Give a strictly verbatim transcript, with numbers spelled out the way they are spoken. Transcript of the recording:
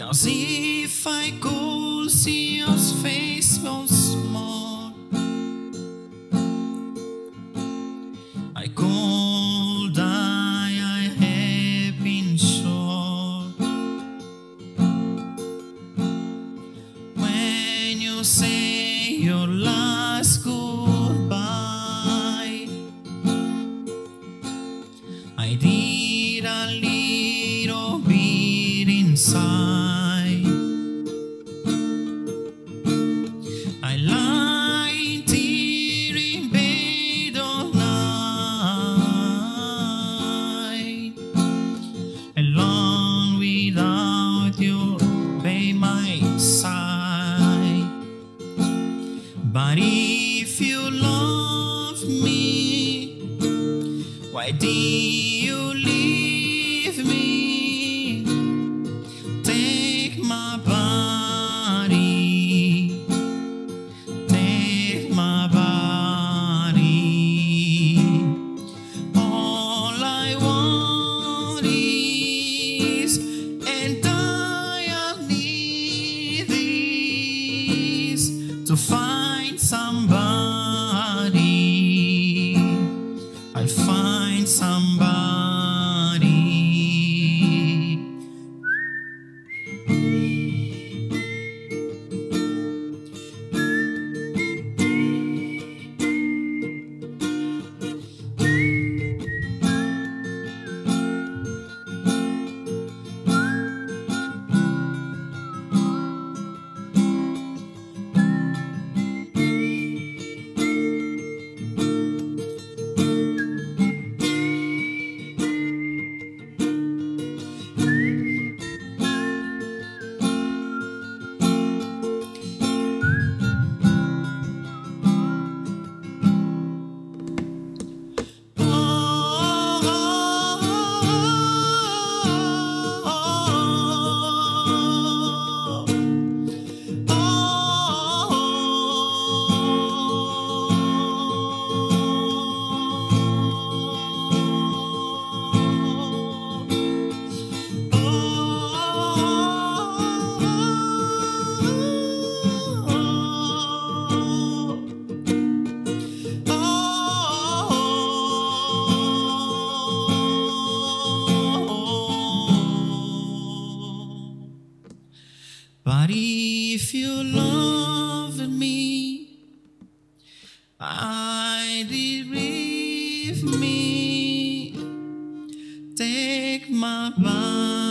as if I could see your face once more. I could die, I have been sure. When you say your last goodbye, I did a little bit inside. I lie here in bed all night, alone without you by my side. But if you love me, why did you leave me? Take my body, take my body. All I want is, and I need is to find somebody. I'll find somebody. But if you love me, I did leave me. Take my body.